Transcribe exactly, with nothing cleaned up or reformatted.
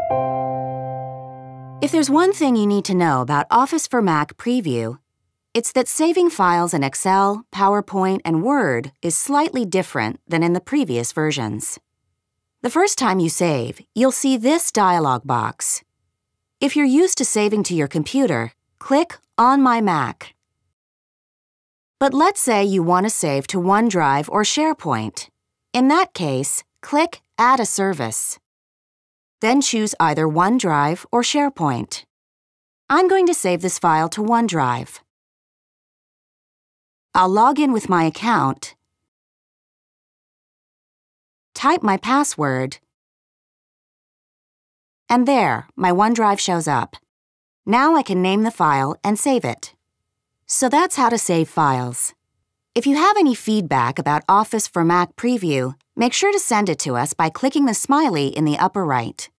If there's one thing you need to know about Office for Mac Preview, it's that saving files in Excel, PowerPoint, and Word is slightly different than in the previous versions. The first time you save, you'll see this dialog box. If you're used to saving to your computer, click On My Mac. But let's say you want to save to OneDrive or SharePoint. In that case, click Add a Service. Then choose either OneDrive or SharePoint. I'm going to save this file to OneDrive. I'll log in with my account, type my password, and there, my OneDrive shows up. Now I can name the file and save it. So that's how to save files. If you have any feedback about Office for Mac Preview, make sure to send it to us by clicking the smiley in the upper right.